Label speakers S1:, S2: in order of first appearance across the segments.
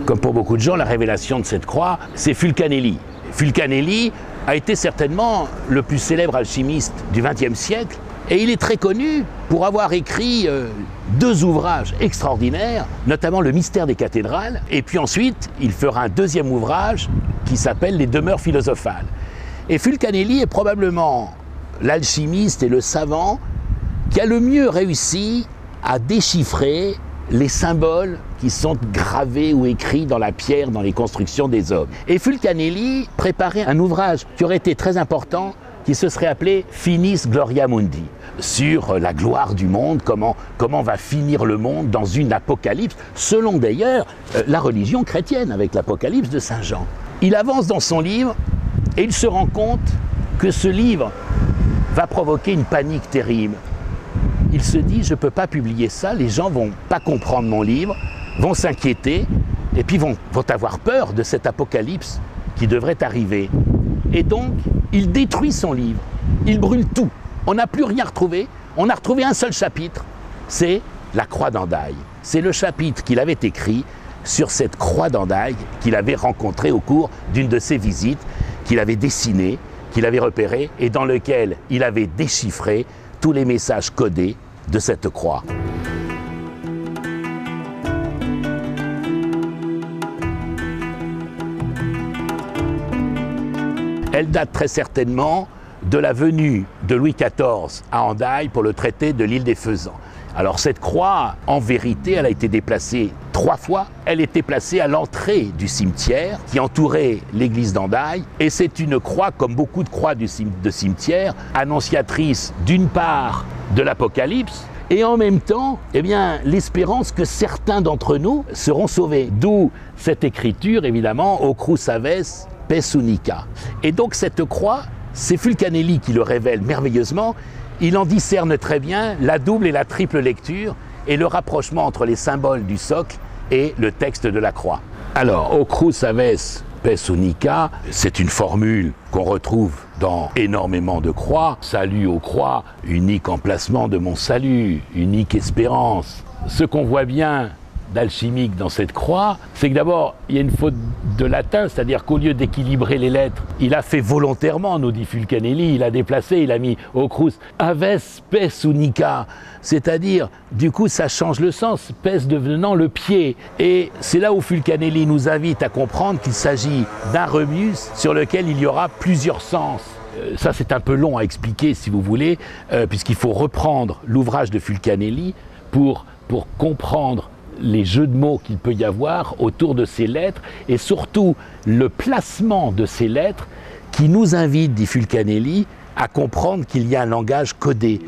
S1: Comme pour beaucoup de gens, la révélation de cette croix, c'est Fulcanelli. Fulcanelli a été certainement le plus célèbre alchimiste du XXe siècle et il est très connu pour avoir écrit deux ouvrages extraordinaires, notamment Le mystère des cathédrales, et puis ensuite il fera un deuxième ouvrage qui s'appelle Les demeures philosophales. Et Fulcanelli est probablement l'alchimiste et le savant qui a le mieux réussi à déchiffrer les symboles qui sont gravés ou écrits dans la pierre, dans les constructions des hommes. Et Fulcanelli préparait un ouvrage qui aurait été très important, qui se serait appelé Finis Gloria Mundi, sur la gloire du monde, comment va finir le monde dans une apocalypse, selon d'ailleurs la religion chrétienne, avec l'apocalypse de Saint Jean. Il avance dans son livre et il se rend compte que ce livre va provoquer une panique terrible. Il se dit, je ne peux pas publier ça, les gens ne vont pas comprendre mon livre, vont s'inquiéter, et puis vont avoir peur de cet apocalypse qui devrait arriver. Et donc, il détruit son livre, il brûle tout. On n'a plus rien retrouvé, on a retrouvé un seul chapitre, c'est la croix d'Hendaye. C'est le chapitre qu'il avait écrit sur cette croix d'Hendaye qu'il avait rencontrée au cours d'une de ses visites, qu'il avait dessinée, qu'il avait repérée, et dans lequel il avait déchiffré tous les messages codés de cette croix. Elle date très certainement de la venue de Louis XIV à Hendaye pour le traité de l'île des Faisans. Alors cette croix, en vérité, elle a été déplacée 3 fois. Elle était placée à l'entrée du cimetière qui entourait l'église d'Hendaye. Et c'est une croix, comme beaucoup de croix de cimetière, annonciatrice d'une part de l'Apocalypse, et en même temps, eh bien, l'espérance que certains d'entre nous seront sauvés. D'où cette écriture, évidemment, O crus aves pes unica. Et donc cette croix, c'est Fulcanelli qui le révèle merveilleusement. Il en discerne très bien la double et la triple lecture et le rapprochement entre les symboles du socle et le texte de la croix. Alors, O crus aves pes unica, c'est une formule qu'on retrouve dans énormément de croix. Salut aux croix, unique emplacement de mon salut, unique espérance. Ce qu'on voit bien d'alchimique dans cette croix, c'est que d'abord, il y a une faute de latin, c'est-à-dire qu'au lieu d'équilibrer les lettres, il a fait volontairement, nous dit Fulcanelli, il a déplacé, il a mis O crus aves pes unica, c'est-à-dire, du coup, ça change le sens, pes devenant le pied. Et c'est là où Fulcanelli nous invite à comprendre qu'il s'agit d'un rebus sur lequel il y aura plusieurs sens. Ça, c'est un peu long à expliquer, si vous voulez, puisqu'il faut reprendre l'ouvrage de Fulcanelli pour comprendre les jeux de mots qu'il peut y avoir autour de ces lettres et surtout le placement de ces lettres qui nous invite, dit Fulcanelli, à comprendre qu'il y a un langage codé.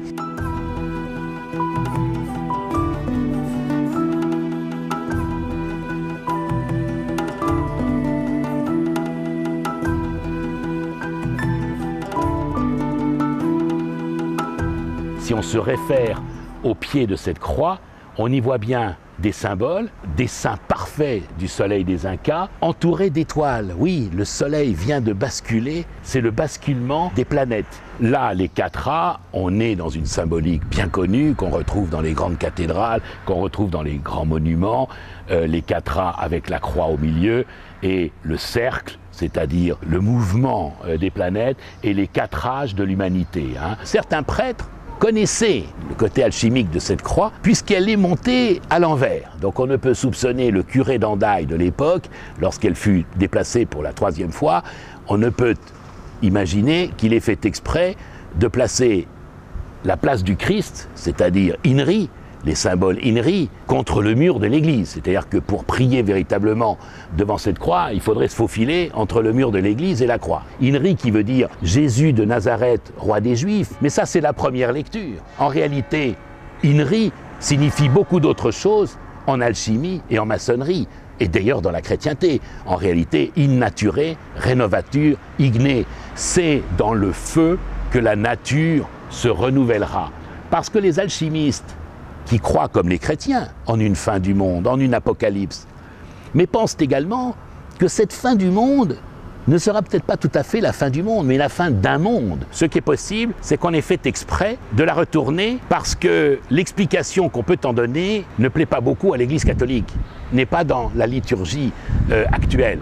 S1: Si on se réfère au pied de cette croix, on y voit bien des symboles, dessin parfait du soleil des Incas, entouré d'étoiles. Oui, le soleil vient de basculer, c'est le basculement des planètes. Là, les 4A, on est dans une symbolique bien connue, qu'on retrouve dans les grandes cathédrales, qu'on retrouve dans les grands monuments, les 4A avec la croix au milieu, et le cercle, c'est-à-dire le mouvement des planètes, et les 4 âges de l'humanité. Certains prêtres connaissez le côté alchimique de cette croix, puisqu'elle est montée à l'envers. Donc on ne peut soupçonner le curé d'Hendaye de l'époque, lorsqu'elle fut déplacée pour la 3e fois, on ne peut imaginer qu'il ait fait exprès de placer la place du Christ, c'est-à-dire Inri, les symboles Inri, contre le mur de l'église. C'est-à-dire que pour prier véritablement devant cette croix, il faudrait se faufiler entre le mur de l'église et la croix. Inri qui veut dire Jésus de Nazareth, roi des Juifs, mais ça c'est la première lecture. En réalité, Inri signifie beaucoup d'autres choses en alchimie et en maçonnerie, et d'ailleurs dans la chrétienté. En réalité, in nature, renovatur, igné, c'est dans le feu que la nature se renouvellera. Parce que les alchimistes qui croient comme les chrétiens en une fin du monde, en une apocalypse, mais pensent également que cette fin du monde ne sera peut-être pas tout à fait la fin du monde, mais la fin d'un monde. Ce qui est possible, c'est qu'on ait fait exprès de la retourner parce que l'explication qu'on peut en donner ne plaît pas beaucoup à l'Église catholique, n'est pas dans la liturgie actuelle.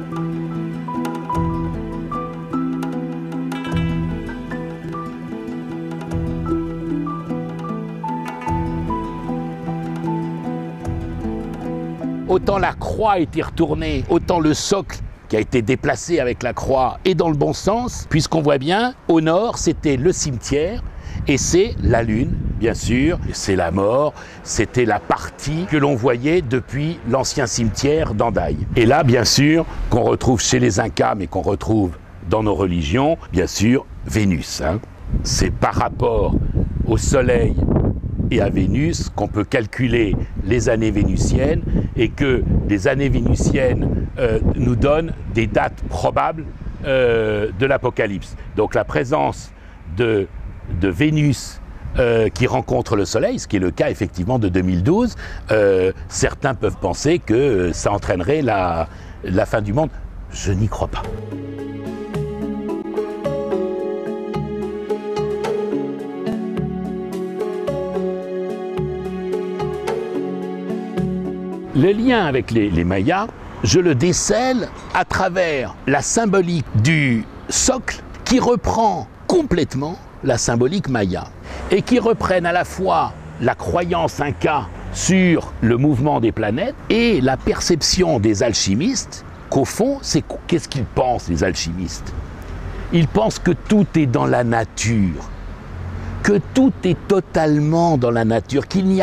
S1: Autant la croix a été retournée, autant le socle qui a été déplacé avec la croix est dans le bon sens, puisqu'on voit bien, au nord, c'était le cimetière, et c'est la lune, bien sûr, c'est la mort, c'était la partie que l'on voyait depuis l'ancien cimetière d'Hendaye. Et là, bien sûr, qu'on retrouve chez les Incas, mais qu'on retrouve dans nos religions, bien sûr, Vénus. C'est par rapport au Soleil et à Vénus qu'on peut calculer les années vénusiennes et que les années vénusiennes nous donnent des dates probables de l'Apocalypse. Donc la présence de Vénus qui rencontre le Soleil, ce qui est le cas effectivement de 2012, certains peuvent penser que ça entraînerait la fin du monde. Je n'y crois pas. Le lien avec les Mayas, je le décèle à travers la symbolique du socle qui reprend complètement la symbolique maya et qui reprennent à la fois la croyance inca sur le mouvement des planètes et la perception des alchimistes qu'au fond, qu'est-ce qu'ils pensent les alchimistes? Ils pensent que tout est dans la nature, que tout est totalement dans la nature, qu'il n'y a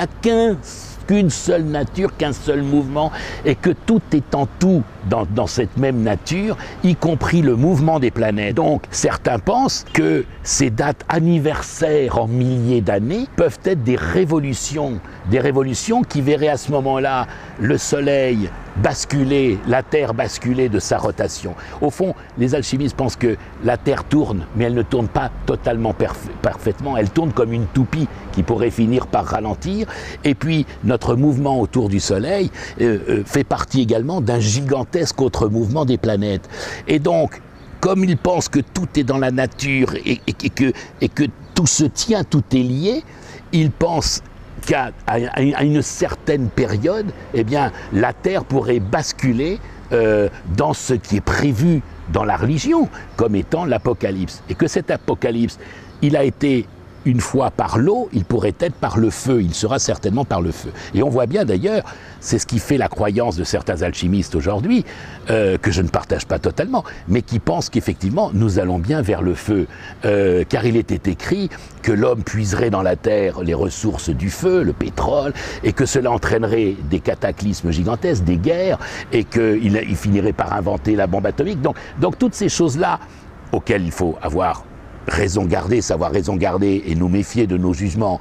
S1: qu'une seule nature, qu'un seul mouvement, et que tout est en tout dans cette même nature, y compris le mouvement des planètes. Donc certains pensent que ces dates anniversaires en milliers d'années peuvent être des révolutions qui verraient à ce moment-là le Soleil basculer, la Terre basculer de sa rotation. Au fond, les alchimistes pensent que la Terre tourne, mais elle ne tourne pas totalement parfaitement, elle tourne comme une toupie qui pourrait finir par ralentir, et puis notre mouvement autour du Soleil fait partie également d'un gigantesque autre mouvement des planètes. Et donc, comme ils pensent que tout est dans la nature et que tout se tient, tout est lié, ils pensent qu'à une certaine période, eh bien, la Terre pourrait basculer dans ce qui est prévu dans la religion comme étant l'Apocalypse. Et que cet Apocalypse, il a été une fois par l'eau, il pourrait être par le feu, il sera certainement par le feu. Et on voit bien d'ailleurs, c'est ce qui fait la croyance de certains alchimistes aujourd'hui, que je ne partage pas totalement, mais qui pensent qu'effectivement nous allons bien vers le feu, car il était écrit que l'homme puiserait dans la terre les ressources du feu, le pétrole, et que cela entraînerait des cataclysmes gigantesques, des guerres, et qu'il finirait par inventer la bombe atomique. Donc toutes ces choses-là, auxquelles il faut avoir raison garder, savoir raison garder et nous méfier de nos jugements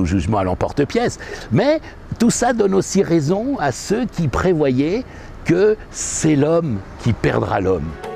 S1: à l'emporte-pièce. Mais tout ça donne aussi raison à ceux qui prévoyaient que c'est l'homme qui perdra l'homme.